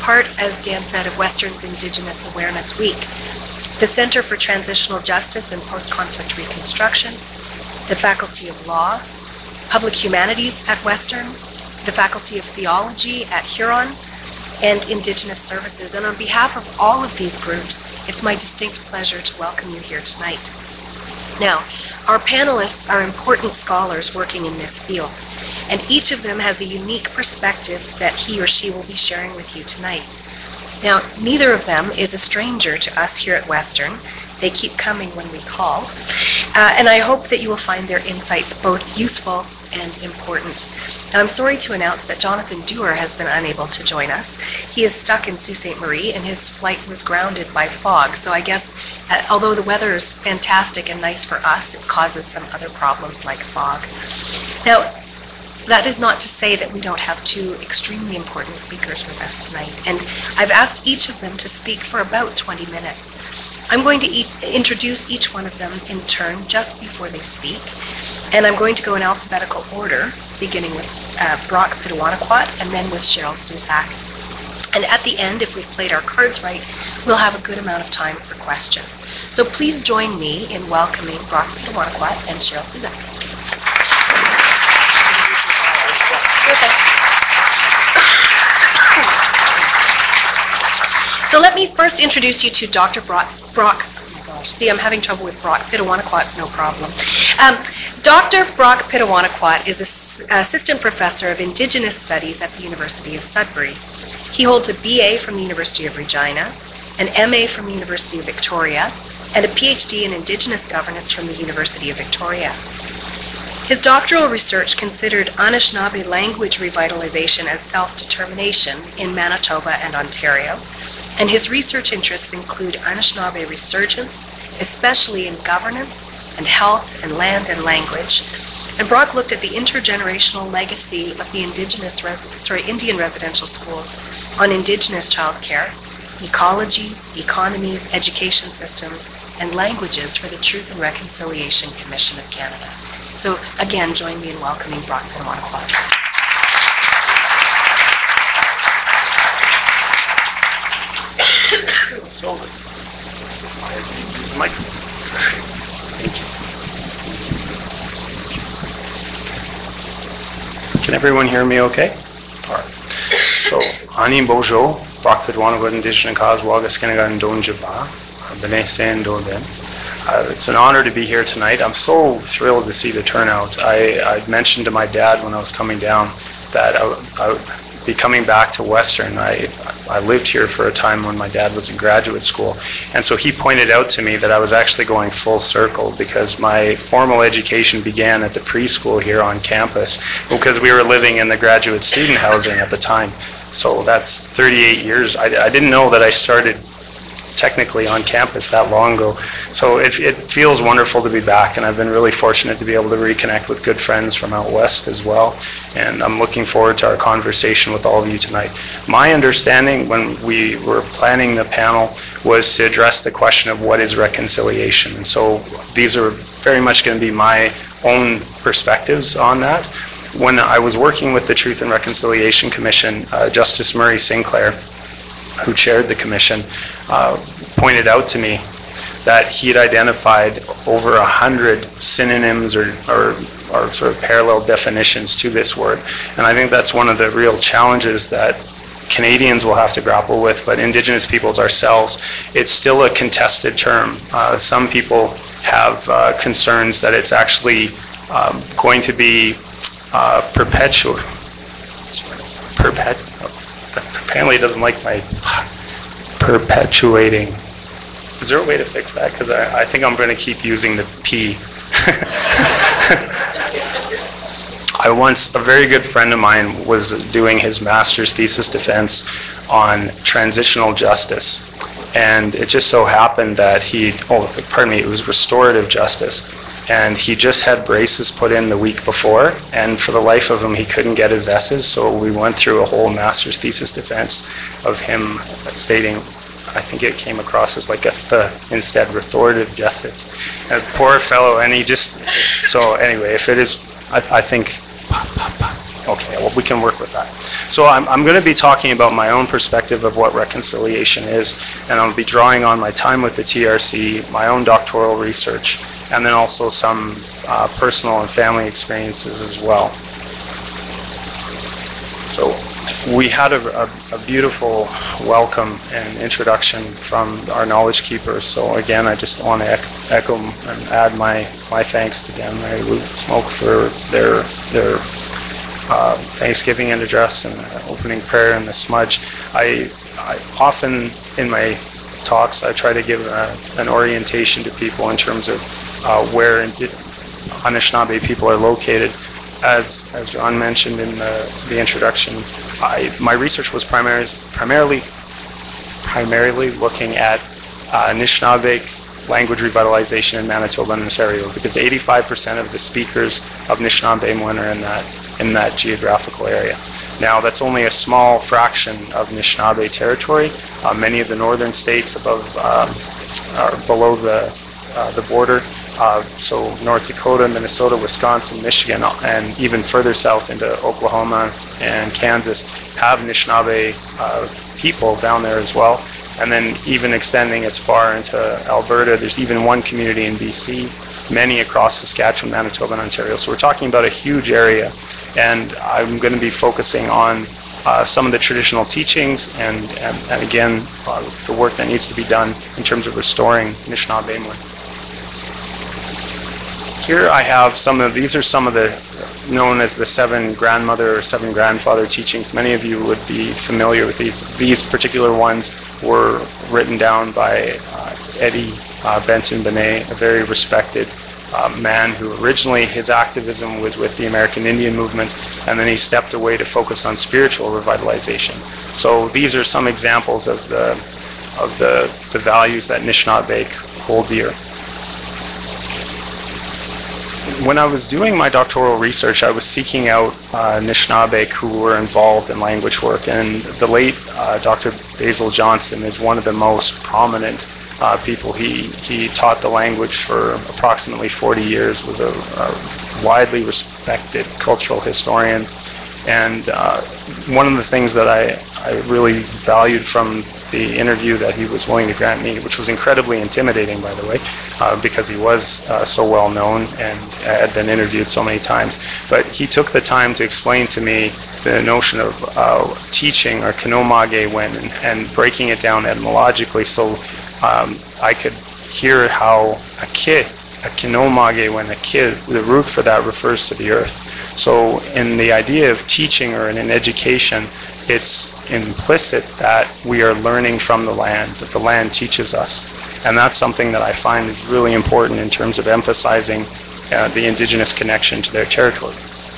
part, as Dan said, of Western's Indigenous Awareness Week. The Center for Transitional Justice and Post-Conflict Reconstruction, the Faculty of Law, Public Humanities at Western, the Faculty of Theology at Huron, and Indigenous Services. And on behalf of all of these groups, it's my distinct pleasure to welcome you here tonight. Now, our panelists are important scholars working in this field, and each of them has a unique perspective that he or she will be sharing with you tonight. Now, neither of them is a stranger to us here at Western. They keep coming when we call, and I hope that you will find their insights both useful and important. Now, I'm sorry to announce that Jonathan Dewar has been unable to join us. He is stuck in Sault Ste. Marie, and his flight was grounded by fog. So I guess, although the weather is fantastic and nice for us, it causes some other problems like fog. Now, that is not to say that we don't have two extremely important speakers with us tonight, and I've asked each of them to speak for about 20 minutes. I'm going to introduce each one of them in turn just before they speak, and I'm going to go in alphabetical order, beginning with Brock Pitawanakwat and then with Cheryl Suzak. And at the end, if we've played our cards right, we'll have a good amount of time for questions. So please join me in welcoming Brock Pitawanakwat and Cheryl Suzak. So let me first introduce you to Dr. Brock. Oh my gosh, see, I'm having trouble with Brock. Pitawanakwat's no problem. Dr. Brock Pitawanakwat is an assistant professor of Indigenous Studies at the University of Sudbury. He holds a BA from the University of Regina, an MA from the University of Victoria, and a PhD in Indigenous Governance from the University of Victoria. His doctoral research considered Anishinaabe language revitalization as self-determination in Manitoba and Ontario, and his research interests include Anishinaabe resurgence, especially in governance and health and land and language. And Brock looked at the intergenerational legacy of the Indian residential schools on Indigenous childcare, ecologies, economies, education systems, and languages for the Truth and Reconciliation Commission of Canada. So again, join me in welcoming Brock Pitawanakwat. So, Mike. Thank you. Can everyone hear me okay? All right. So, Ani Bojo, Brock Pitawanakwat, Indigenous Cause, Wagaskenagan Donjaba, Benesen Doden. It's an honor to be here tonight. I'm so thrilled to see the turnout. I mentioned to my dad when I was coming down that I would be coming back to Western. I lived here for a time when my dad was in graduate school, and so he pointed out to me that I was actually going full circle because my formal education began at the preschool here on campus because we were living in the graduate student housing at the time. So that's 38 years. I didn't know that I started technically on campus that long ago. So it feels wonderful to be back, and I've been really fortunate to be able to reconnect with good friends from out west as well. And I'm looking forward to our conversation with all of you tonight. My understanding when we were planning the panel was to address the question of what is reconciliation. And so these are very much going to be my own perspectives on that. When I was working with the Truth and Reconciliation Commission, Justice Murray Sinclair, who chaired the commission, pointed out to me that he had identified over 100 synonyms or sort of parallel definitions to this word. And I think that's one of the real challenges that Canadians will have to grapple with, but Indigenous peoples ourselves, it's still a contested term. Some people have concerns that it's actually going to be apparently doesn't like my perpetuating. Is there a way to fix that? Because I think I'm going to keep using the P. A very good friend of mine was doing his master's thesis defense on transitional justice. And it just so happened that it was restorative justice. And he just had braces put in the week before, and for the life of him, he couldn't get his S's, so we went through a whole master's thesis defense of him stating, I think it came across as like a th instead, restorative justice. And poor fellow, and he just, so anyway, if it is, I think, okay. Okay, well, we can work with that. So I'm going to be talking about my own perspective of what reconciliation is, and I'll be drawing on my time with the TRC, my own doctoral research, and then also some personal and family experiences as well. So we had a beautiful welcome and introduction from our knowledge keeper. So again, I just want to echo and add my thanks to them. I would smoke for their Thanksgiving and address and opening prayer and the smudge. I often in my talks I try to give an orientation to people in terms of where Anishinaabe people are located. As John mentioned in the introduction, my research was primarily looking at Anishinaabe language revitalization in Manitoba and Ontario, because 85% of the speakers of Anishinaabe are in that geographical area. Now, that's only a small fraction of Anishinaabe territory. Many of the northern states are below the border. So North Dakota, Minnesota, Wisconsin, Michigan, and even further south into Oklahoma and Kansas have Anishinaabe people down there as well. And then even extending as far into Alberta, there's even one community in BC, many across Saskatchewan, Manitoba, and Ontario. So we're talking about a huge area. And I'm going to be focusing on some of the traditional teachings and again, the work that needs to be done in terms of restoring Anishinaabe. Here I have these are some of the known as the 7 grandmother or 7 grandfather teachings. Many of you would be familiar with these. These particular ones were written down by Eddie Benton Benet, a very respected man who originally his activism was with the American Indian movement, and then he stepped away to focus on spiritual revitalization. So these are some examples of the values that Anishinaabe hold dear. When I was doing my doctoral research, I was seeking out Anishinaabe who were involved in language work, and the late Dr. Basil Johnston is one of the most prominent people. He taught the language for approximately 40 years, was a widely respected cultural historian, and one of the things that I really valued from the interview that he was willing to grant me, which was incredibly intimidating, by the way, because he was so well known and had been interviewed so many times. But he took the time to explain to me the notion of teaching or kinomage when and breaking it down etymologically, so I could hear how a kinomage when a kid, the root for that refers to the earth. So in the idea of teaching or in an education, it's implicit that we are learning from the land, that the land teaches us. And that's something that I find is really important in terms of emphasizing the Indigenous connection to their territory.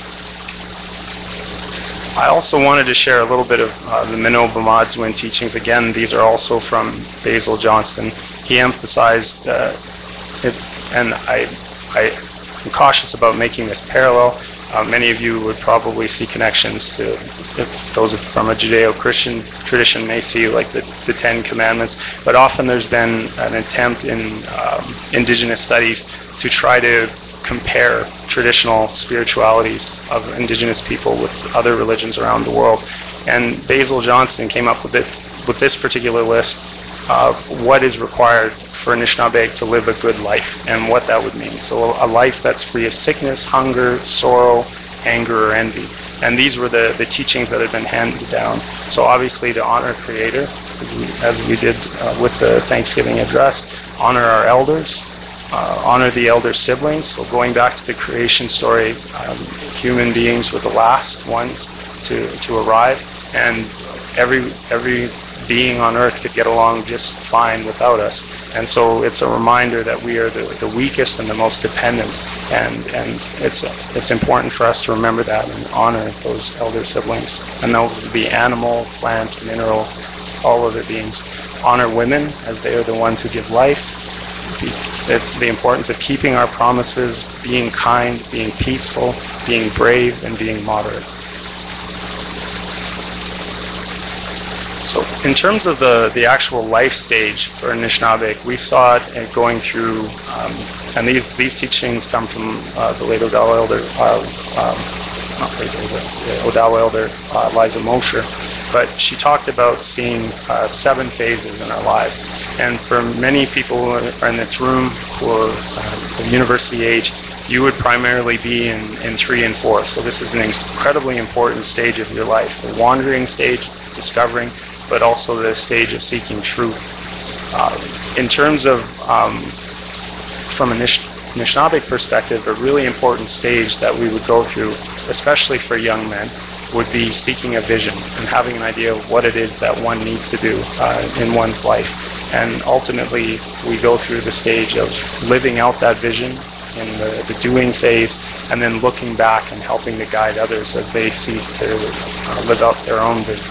I also wanted to share a little bit of the Minot-Bamadzwin teachings. Again, these are also from Basil Johnston. He emphasized it, and I'm cautious about making this parallel. Many of you would probably see connections to those from a Judeo-Christian tradition may see like the 10 Commandments, but often there's been an attempt in Indigenous studies to try to compare traditional spiritualities of Indigenous people with other religions around the world. And Basil Johnston came up with this particular list of what is required for Anishinaabe to live a good life and what that would mean. So a life that's free of sickness, hunger, sorrow, anger, or envy. And these were the teachings that had been handed down. So obviously to honor Creator, as we did with the Thanksgiving address, honor our elders, honor the elder siblings. So going back to the creation story, human beings were the last ones to arrive, and every being on earth could get along just fine without us. And so it's a reminder that we are the weakest and the most dependent, and it's important for us to remember that and honor those elder siblings. And those would be animal, plant, mineral, all other beings. Honor women, as they are the ones who give life. The importance of keeping our promises, being kind, being peaceful, being brave, and being moderate. So in terms of the actual life stage for Anishinaabe, we saw it going through, and these teachings come from the late Odell Elder not Fray Day, but the Odawa elder, Liza Mosher. But she talked about seeing 7 phases in our lives. And for many people who are in this room who are university age, you would primarily be in 3 and 4. So this is an incredibly important stage of your life. The wandering stage, discovering, but also the stage of seeking truth. In terms of, from a Anishinaabeg perspective, a really important stage that we would go through, especially for young men, would be seeking a vision and having an idea of what it is that one needs to do in one's life. And ultimately, we go through the stage of living out that vision in the doing phase, and then looking back and helping to guide others as they seek to live out their own vision.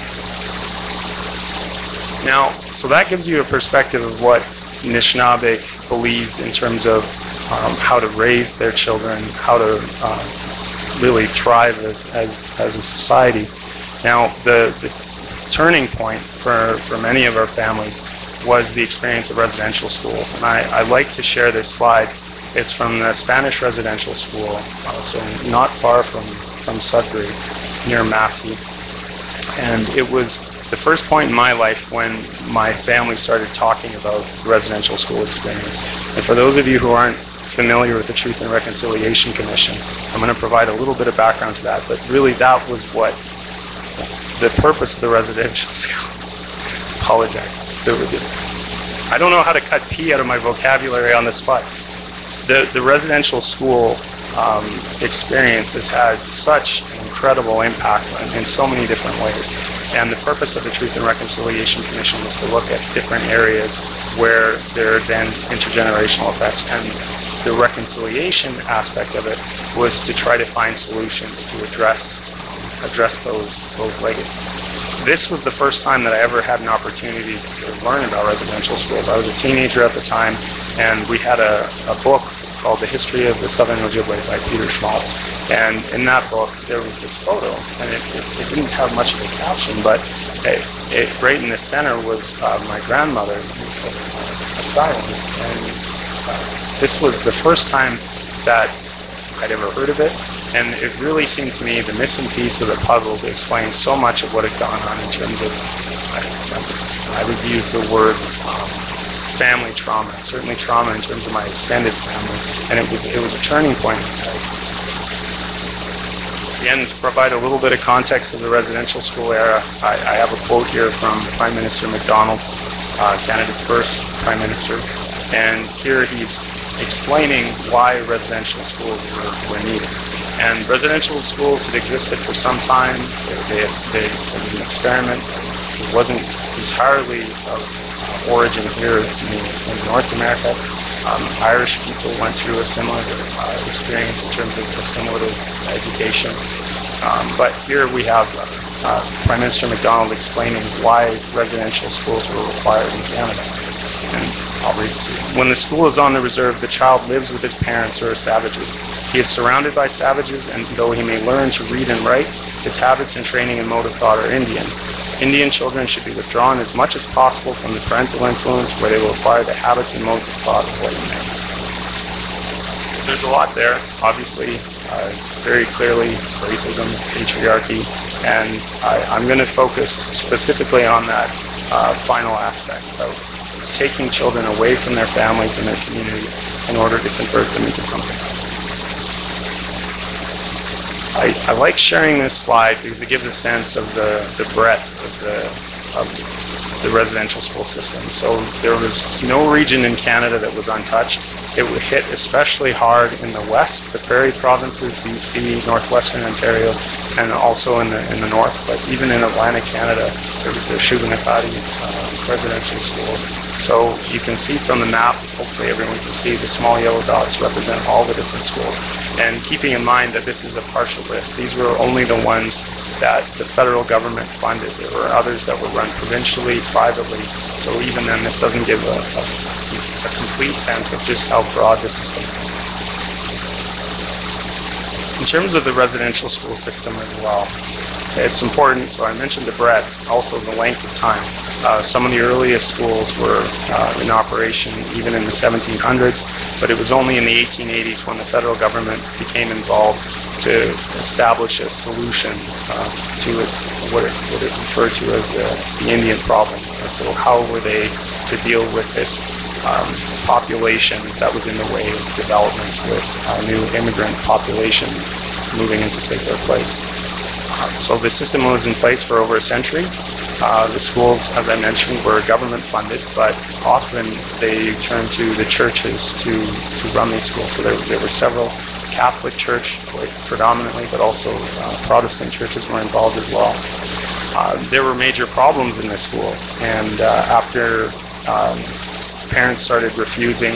Now, so that gives you a perspective of what Anishinaabeg believed in terms of how to raise their children, how to really thrive as a society. Now, the turning point for many of our families was the experience of residential schools. And I like to share this slide. It's from the Spanish residential school, so not far from Sudbury, near Massey. And it was the first point in my life when my family started talking about the residential school experience. And for those of you who aren't familiar with the Truth and Reconciliation Commission, I'm going to provide a little bit of background to that, but really that was what the purpose of the residential school. Apologize. I don't know how to cut P out of my vocabulary on the spot. The residential school experience has had such an incredible impact in so many different ways. And the purpose of the Truth and Reconciliation Commission was to look at different areas where there are then intergenerational effects. And the reconciliation aspect of it was to try to find solutions to address those legacies. This was the first time that I ever had an opportunity to learn about residential schools. I was a teenager at the time, and we had a book called The History of the Southern Ojibwe by Peter Schmaltz. And in that book, there was this photo, and it didn't have much of a caption, but right in the center was my grandmother, Asylum. And this was the first time that I'd ever heard of it, and it really seemed to me the missing piece of the puzzle to explain so much of what had gone on in terms of, I would use the word family trauma, certainly trauma in terms of my extended family, and it was a turning point. Again, to provide a little bit of context of the residential school era, I have a quote here from Prime Minister MacDonald, Canada's first Prime Minister, and here he's explaining why residential schools were needed. And residential schools had existed for some time. They was an experiment. It wasn't entirely of origin here in North America. Irish people went through a similar experience in terms of assimilative education. But here we have Prime Minister MacDonald explaining why residential schools were required in Canada. And I'll read it to you. When the school is on the reserve, the child lives with his parents or his savages. He is surrounded by savages, and though he may learn to read and write, his habits and training and mode of thought are Indian. Indian children should be withdrawn as much as possible from the parental influence where they will acquire the habits and modes of thought of white men. There's a lot there, obviously, very clearly, racism, patriarchy, and I'm going to focus specifically on that final aspect of taking children away from their families and their communities in order to convert them into something else. I like sharing this slide because it gives a sense of the breadth of the residential school system. So there was no region in Canada that was untouched. It would hit especially hard in the west, the prairie provinces, BC, northwestern Ontario, and also in the north. But even in Atlantic Canada, there was the Pitawanakwat residential school. So you can see from the map, hopefully everyone can see the small yellow dots represent all the different schools. And keeping in mind that this is a partial list, these were only the ones that the federal government funded. There were others that were run provincially, privately. So even then, this doesn't give a complete sense of just how broad the system is. In terms of the residential school system as well, it's important, so I mentioned the breadth, also the length of time. Some of the earliest schools were in operation even in the 1700s, But it was only in the 1880s when the federal government became involved to establish a solution to what it referred to as the Indian problem. And so how were they to deal with this population that was in the way of development with a new immigrant population moving in to take their place. So the system was in place for over a century. The schools, as I mentioned, were government funded, but often they turned to the churches to run these schools. So there were several Catholic church, predominantly, but also Protestant churches were involved as well. There were major problems in the schools, and after grandparents started refusing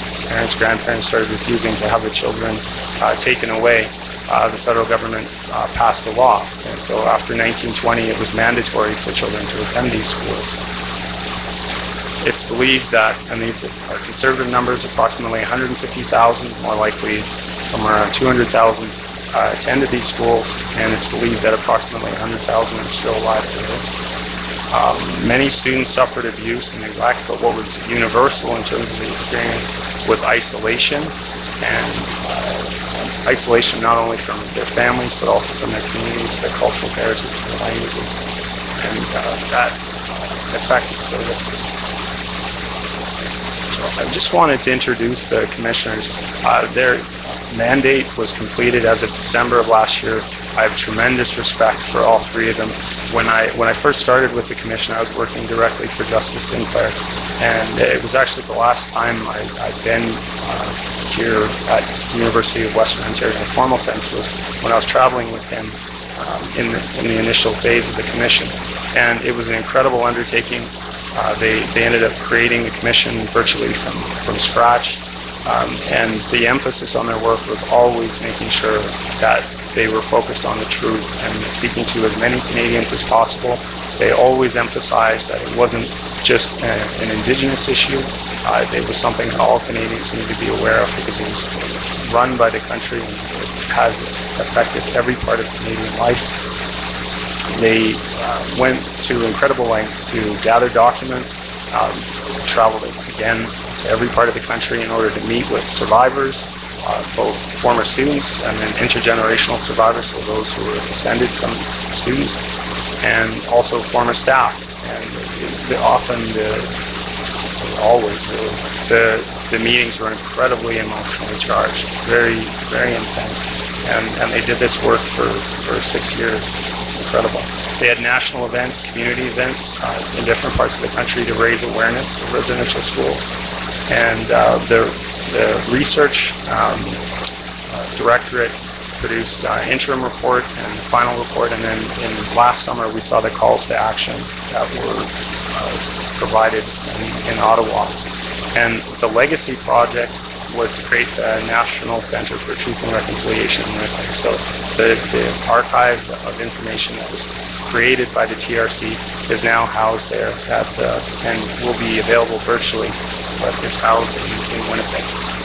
to have the children taken away, the federal government passed a law. And so after 1920, it was mandatory for children to attend these schools. It's believed that, and these are conservative numbers, approximately 150,000, more likely somewhere around 200,000, attended these schools, and it's believed that approximately 100,000 are still alive today. Many students suffered abuse and neglect, but what was universal in terms of the experience was isolation, and isolation not only from their families, but also from their communities, their cultural heritage, their languages, and that effect is still there. So I just wanted to introduce the commissioners. Their mandate was completed as of December of last year. I have tremendous respect for all three of them. When I first started with the commission, I was working directly for Justice Sinclair, and it was actually the last time I'd been here at the University of Western Ontario in a formal sense was when I was traveling with him in the initial phase of the commission, and it was an incredible undertaking. They ended up creating the commission virtually from scratch, and the emphasis on their work was always making sure that they were focused on the truth and speaking to as many Canadians as possible. They always emphasized that it wasn't just an Indigenous issue. It was something that all Canadians need to be aware of because it was run by the country and it has affected every part of Canadian life. They went to incredible lengths to gather documents, traveled again to every part of the country in order to meet with survivors, both former students and then intergenerational survivors, so those who were descended from students, and also former staff. And always really, the meetings were incredibly emotionally charged, very, very intense. And they did this work for 6 years. It's incredible. They had national events, community events in different parts of the country to raise awareness of residential schools. And the research directorate produced an interim report and the final report, and then last summer we saw the calls to action that were provided in Ottawa. And the legacy project was to create the National Centre for Truth and Reconciliation in Winnipeg. So the archive of information that was created by the TRC is now housed there and will be available virtually, but it's housed in Winnipeg.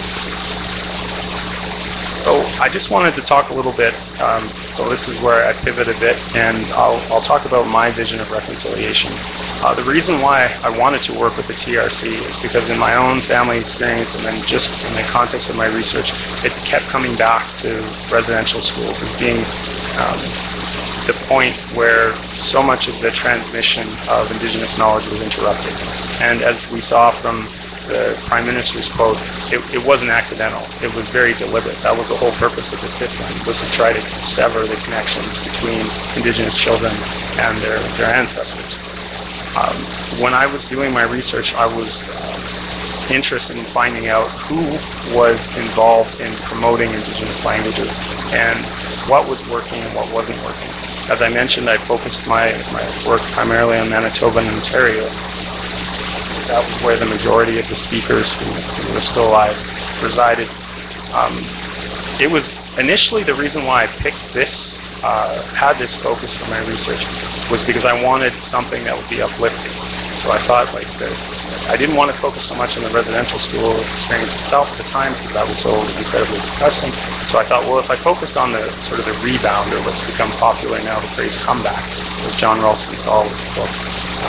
So I just wanted to talk a little bit, so this is where I pivot a bit, and I'll talk about my vision of reconciliation. The reason why I wanted to work with the TRC is because in my own family experience and then just in the context of my research, it kept coming back to residential schools as being the point where so much of the transmission of Indigenous knowledge was interrupted. And as we saw from the Prime Minister's quote, it wasn't accidental. It was very deliberate. That was the whole purpose of the system, was to try to sever the connections between Indigenous children and their ancestors. When I was doing my research, I was interested in finding out who was involved in promoting Indigenous languages and what was working and what wasn't working. As I mentioned, I focused my work primarily on Manitoba and Ontario. That was where the majority of the speakers who were still alive resided. It was initially the reason why I picked this, had this focus for my research, was because I wanted something that would be uplifting. So I thought, I didn't want to focus so much on the residential school experience itself at the time because that was so incredibly depressing. So I thought, well, if I focus on the sort of the rebound, or what's become popular now, the phrase comeback, as John Ralston Saul's book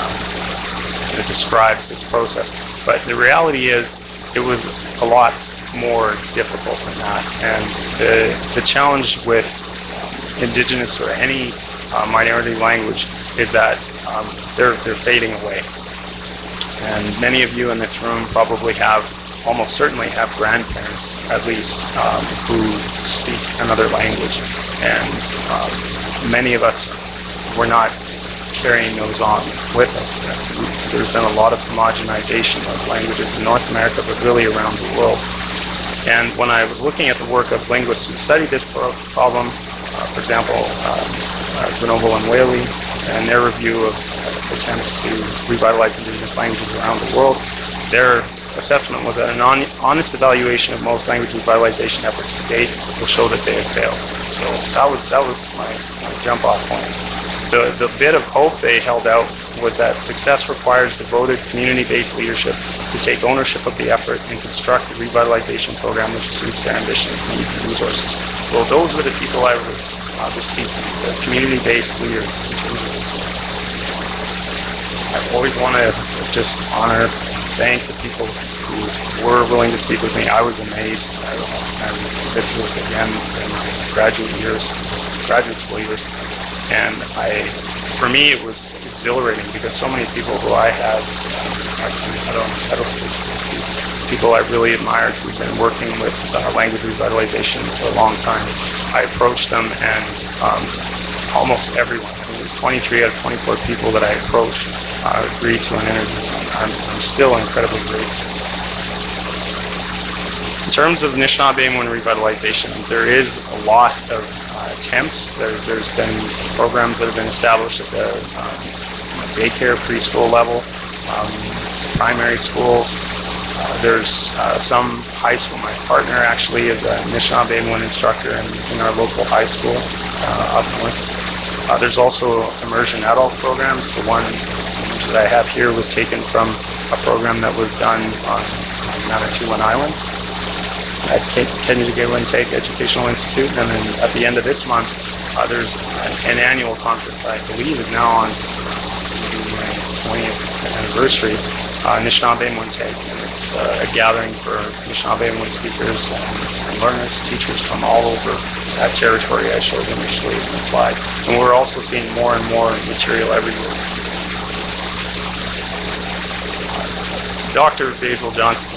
it describes this process. But the reality is, it was a lot more difficult than that. And the challenge with Indigenous or any minority language is that they're fading away. And many of you in this room probably almost certainly have grandparents, at least, who speak another language. And many of us were not carrying those on with us. There's been a lot of homogenization of languages in North America, but really around the world. And when I was looking at the work of linguists who studied this problem, for example, Grenoble and Whaley, and their review of attempts to revitalize Indigenous languages around the world, their assessment was that an honest evaluation of most language revitalization efforts to date will show that they have failed. So that was my jump-off point. The bit of hope they held out was that success requires devoted community-based leadership to take ownership of the effort and construct a revitalization program which suits their ambitions, needs, and resources. So those were the people I was seeking, the community-based leaders. I always want to just thank the people who were willing to speak with me. I was amazed. And this was, again, in my graduate school years. And for me, it was exhilarating because so many people who I had, people I really admired who've been working with language revitalization for a long time, I approached them and almost everyone, I mean, it was 23 out of 24 people that I approached agreed to an interview. I'm still incredibly grateful. In terms of Anishinaabe revitalization, there is a lot of attempts. There's been programs that have been established at the daycare, preschool level, primary schools. There's some high school. My partner actually is an Anishinaabe instructor in our local high school up north. There's also immersion adult programs. The one that I have here was taken from a program that was done on Manitoulin Island at Pitawanakwat Educational Institute, and then at the end of this month, there's an annual conference I believe is now on its 20th anniversary, Anishinaabe Take, and it's a gathering for Anishinaabe speakers and learners, teachers from all over that territory I showed initially in the slide. And we're also seeing more and more material every year. Dr. Basil Johnston,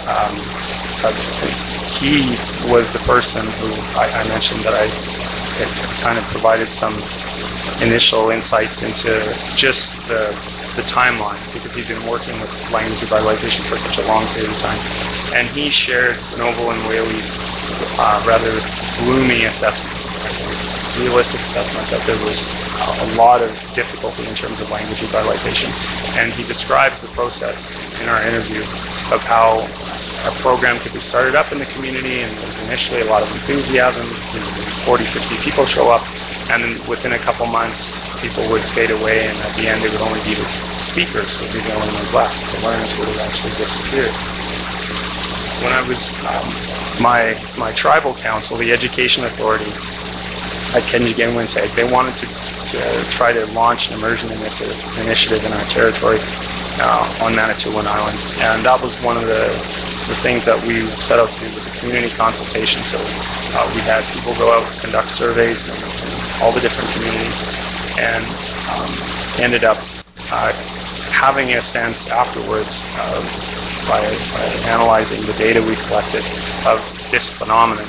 he was the person who I mentioned that I kind of provided some initial insights into just the timeline, because he'd been working with language revitalization for such a long period of time. And he shared Grenoble and Whaley's rather gloomy assessment, realistic assessment that there was a lot of difficulty in terms of language revitalization. And he describes the process in our interview of how a program could be started up in the community, and there's initially a lot of enthusiasm, 40, 50 people show up, and then within a couple months people would fade away, and at the end it would only be the speakers would be the only ones left. The learners would have actually disappeared. When I was my tribal council, the education authority at Kenjigenwinteg, they wanted to try to launch an immersion initiative in our territory on Manitoulin Island, and that was one of the things that we set out to do, was a community consultation. So we had people go out and conduct surveys in all the different communities, and ended up having a sense afterwards by analyzing the data we collected of this phenomenon.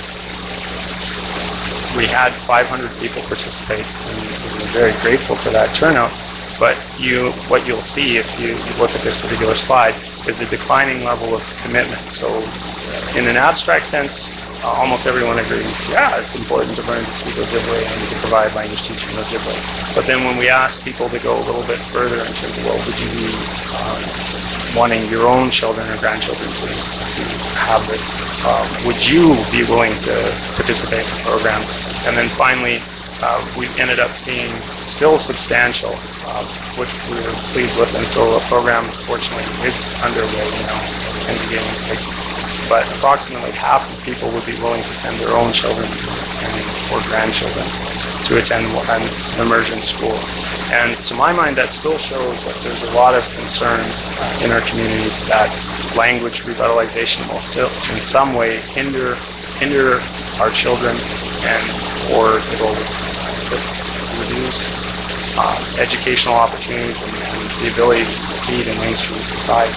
We had 500 people participate, and we're very grateful for that turnout. But what you'll see if you look at this particular slide is a declining level of commitment. So in an abstract sense, almost everyone agrees, yeah, it's important to learn to speak Ojibwe and to provide language teaching in Ojibwe. But then when we ask people to go a little bit further into, well, would you be wanting your own children or grandchildren to have this? Would you be willing to participate in the program? And then finally, we ended up seeing still substantial, which we were pleased with, and so a program, fortunately, is underway now in Indigenous. But approximately half of people would be willing to send their own children or grandchildren to attend an immersion school. And to my mind, that still shows that there's a lot of concern in our communities that language revitalization will still in some way hinder our children, and or it will reduce educational opportunities and the ability to succeed in mainstream society.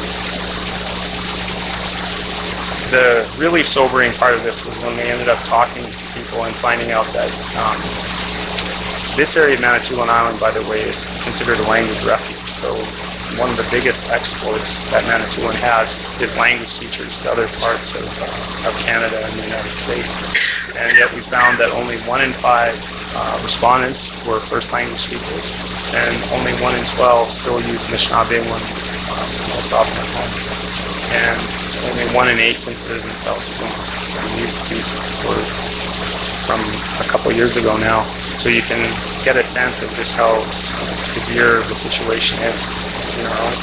The really sobering part of this was when we ended up talking to people and finding out that this area of Manitoulin Island, by the way, is considered a language refuge. So one of the biggest exports that Manitoulin has is language teachers to other parts of Canada and the United States. And yet we found that only 1 in 5 respondents were first language speakers, and only 1 in 12 still use Anishinaabe when most often at home. And only 1 in 8 consider themselves fluent. And these were from a couple years ago now. So you can get a sense of just how severe the situation is in our own.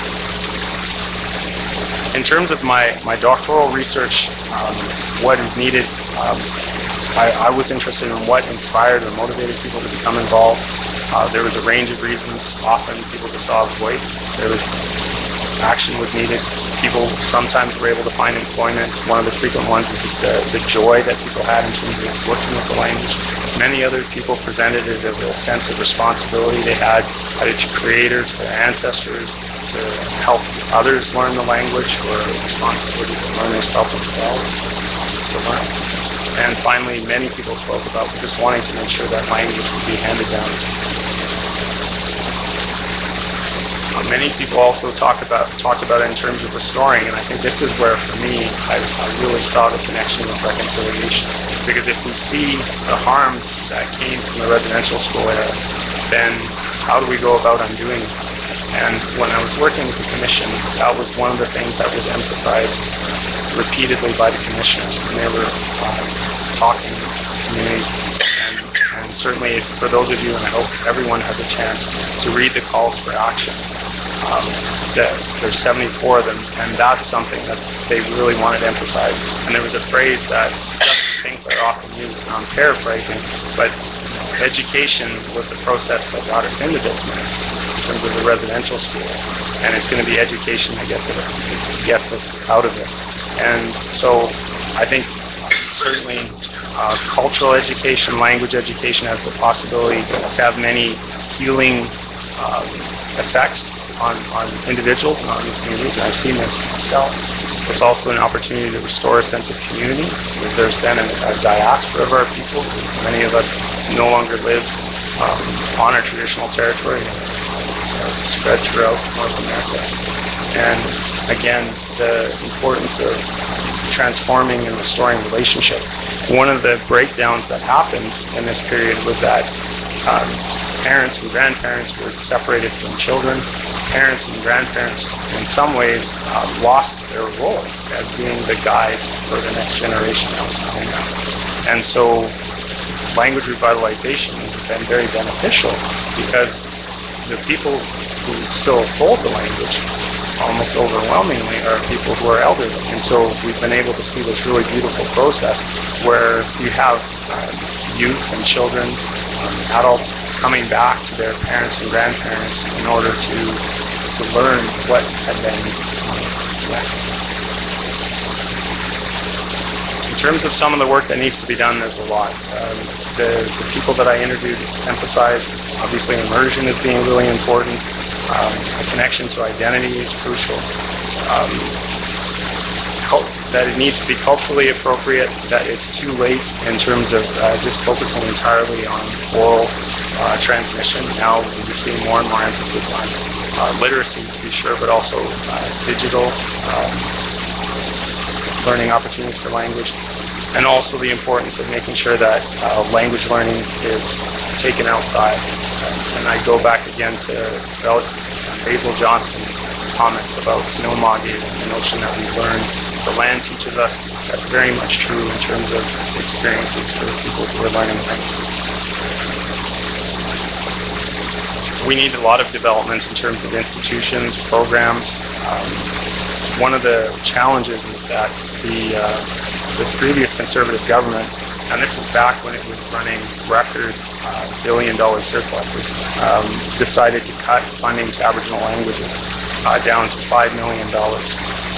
In terms of my doctoral research, what is needed, I was interested in what inspired or motivated people to become involved. There was a range of reasons. Often people just saw a void. Action was needed. People sometimes were able to find employment. One of the frequent ones is just the joy that people had in terms of working with the language. Many other people presented it as a sense of responsibility they had, either to creators, to ancestors, to help others learn the language, or a responsibility to learn and help themselves to learn. And finally, many people spoke about just wanting to make sure that language would be handed down. Many people also talked about it in terms of restoring, and I think this is where, for me, I really saw the connection with reconciliation. Because if we see the harms that came from the residential school era, then how do we go about undoing it? And when I was working with the commission, that was one of the things that was emphasized repeatedly by the commissioners when they were talking to communities. And certainly for those of you, and I hope everyone has a chance to read the calls for action. There's 74 of them, and that's something that they really wanted to emphasize. And there was a phrase that Justice Sinclair often used, and I'm paraphrasing, but education was the process that got us into this mess in terms of the residential school, and it's going to be education that gets us out of it. And so I think certainly cultural education, language education has the possibility to have many healing effects on individuals and on communities, and I've seen this myself. It's also an opportunity to restore a sense of community, because there's been a diaspora of our people. Many of us no longer live on our traditional territory, spread throughout North America. And again, the importance of transforming and restoring relationships. One of the breakdowns that happened in this period was that parents and grandparents were separated from children. Parents and grandparents, in some ways, lost their role as being the guides for the next generation that was coming up. And so language revitalization has been very beneficial, because the people who still hold the language almost overwhelmingly are people who are elderly. And so we've been able to see this really beautiful process where you have youth and children, adults coming back to their parents and grandparents in order to learn what had been left. In terms of some of the work that needs to be done, there's a lot. The people that I interviewed emphasized, obviously, immersion as being really important. The connection to identity is crucial. That it needs to be culturally appropriate, that it's too late in terms of just focusing entirely on oral transmission. Now we're seeing more and more emphasis on literacy, to be sure, but also digital learning opportunities for language, and also the importance of making sure that language learning is taken outside. And I go back again to Basil Johnston's comment about nomagi, the notion that we learn, the land teaches us. That's very much true in terms of experiences for the people who are learning language. We need a lot of developments in terms of institutions, programs. One of the challenges is that the previous Conservative government, and this was back when it was running record billion-dollar surpluses, decided to cut funding to Aboriginal languages down to $5 million.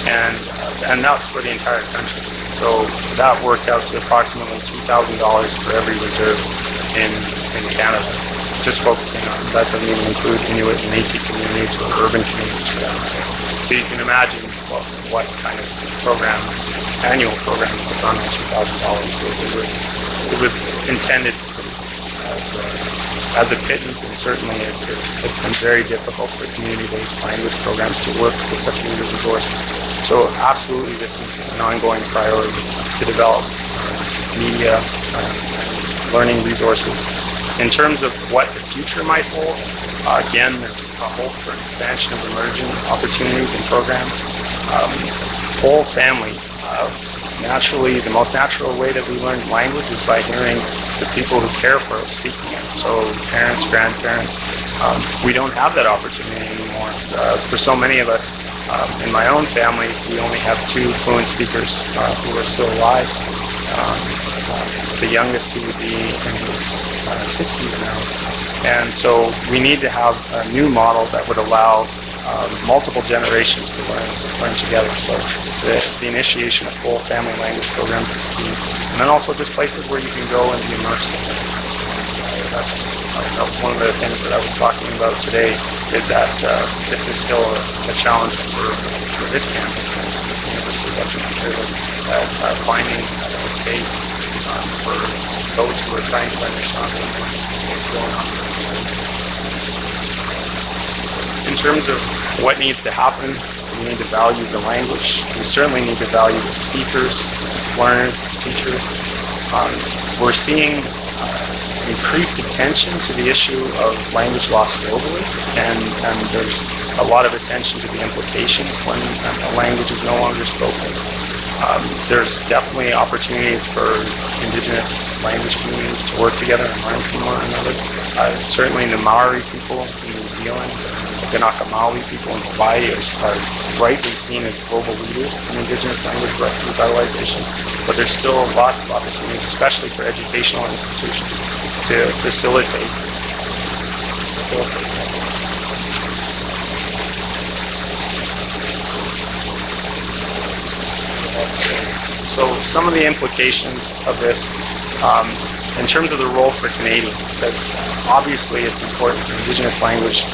and that's for the entire country. So that worked out to approximately $2,000 for every reserve in Canada, just focusing on that. Doesn't even include Inuit and Métis communities or urban communities for that matter. So you can imagine what kind of annual program was on that $2,000. So it was intended as a pittance, and certainly it's been very difficult for community-based language programs to work with such a limited resource. So absolutely, this is an ongoing priority to develop media learning resources. In terms of what the future might hold, again, there's a hope for an expansion of emerging opportunities and programs. Whole family. Naturally, the most natural way that we learn language is by hearing the people who care for us speaking it. So parents, grandparents, we don't have that opportunity anymore. For so many of us, in my own family, we only have 2 fluent speakers who are still alive. The youngest, who would be in his 60s now. And so we need to have a new model that would allow multiple generations to learn together. So the initiation of full family language programs is key. And then also just places where you can go and be immersed in it. That was one of the things that I was talking about today, is that this is still a challenge for this campus, this University of Western Ontario, finding a space for those who are trying to understand language. It's still not. In terms of what needs to happen, we need to value the language. We certainly need to value the speakers, its learners, its teachers. We're seeing increased attention to the issue of language loss globally, and there's a lot of attention to the implications when a language is no longer spoken. There's definitely opportunities for Indigenous language communities to work together and learn from one another. Certainly the Maori people in New Zealand, the Kanaka Maui people in Hawaii are rightly seen as global leaders in Indigenous language revitalization, but there's still lots of opportunities, especially for educational institutions, to facilitate. So some of the implications of this, in terms of the role for Canadians, because obviously it's important for Indigenous languages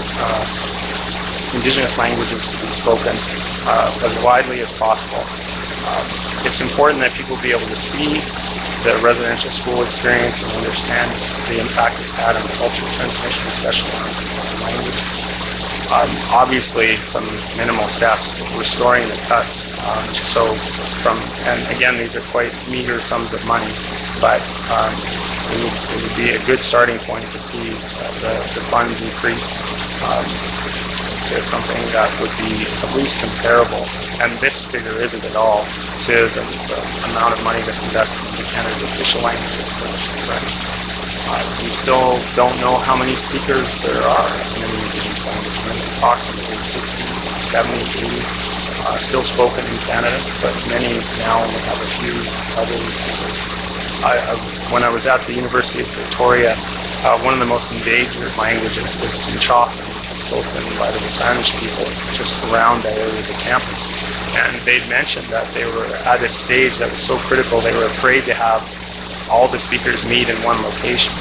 to be spoken as widely as possible. It's important that people be able to see the residential school experience and understand the impact it's had on cultural transmission, especially on language. Obviously, some minimal steps, restoring the cuts. And again, these are quite meager sums of money, but it would be a good starting point to see the funds increase to something that would be at least comparable, and this figure isn't at all, to the amount of money that's invested in Canada's official languages, French. We still don't know how many speakers there are in the Indigenous language. There's approximately 60, 70, 80 still spoken in Canada, but many now only have a few others. When I was at the University of Victoria, one of the most endangered languages is Sinchofan, spoken by the Wisanish people just around that area of the campus. And they'd mentioned that they were at a stage that was so critical they were afraid to have all the speakers meet in one location.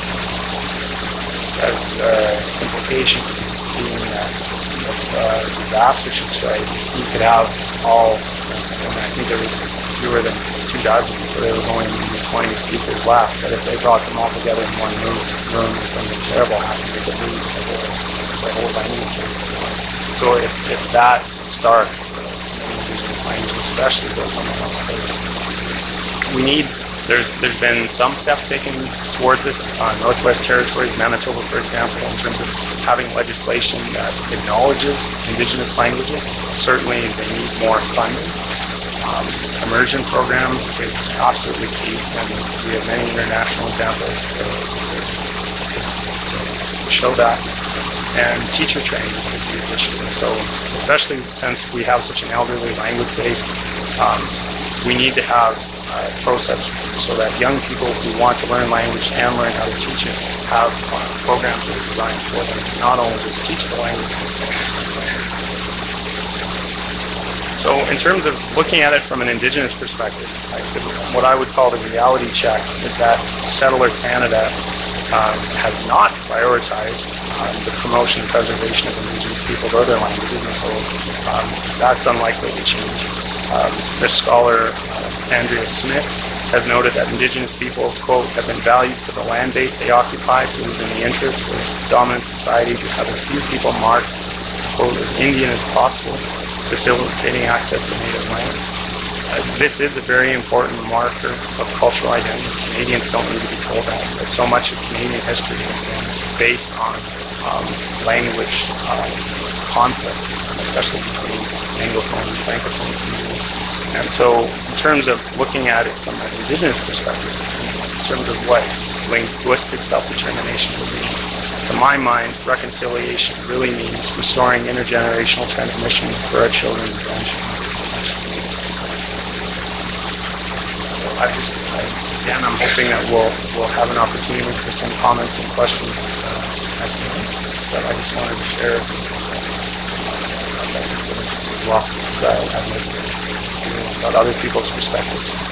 As implication being that if disaster should strike, you could have all, and I think there was fewer than 24, so there was only maybe 20 speakers left. But if they brought them all together in one room and something terrible happened, they could lose the whole language. So it's that stark in Indigenous language, especially those on the West Coast. There's been some steps taken towards this on Northwest Territories, Manitoba, for example, in terms of having legislation that acknowledges Indigenous languages. Certainly they need more funding. Immersion program is absolutely key, and we have many international examples to show that. And teacher training is a huge issue. So especially since we have such an elderly language base, we need to have a process so that young people who want to learn language and learn how to teach it have programs that are designed for them to not only just teach the language. So in terms of looking at it from an Indigenous perspective, what I would call the reality check is that settler Canada has not prioritized the promotion and preservation of Indigenous peoples or their languages, and so that's unlikely to change. The scholar Andrea Smith has noted that Indigenous people, quote, have been valued for the land base they occupy, so it is in the interest of dominant society to have as few people marked, quote, as Indian as possible, facilitating access to native lands. This is a very important marker of cultural identity. Canadians don't need to be told that. So much of Canadian history has been based on language conflict, especially between Anglophone and Francophone communities. And so in terms of looking at it from an Indigenous perspective, in terms of what linguistic self-determination would mean, to my mind, reconciliation really means restoring intergenerational transmission for our children and grandchildren. Again, I'm hoping that we'll have an opportunity for some comments and questions at the end. So I just wanted to share as well, about other people's perspectives.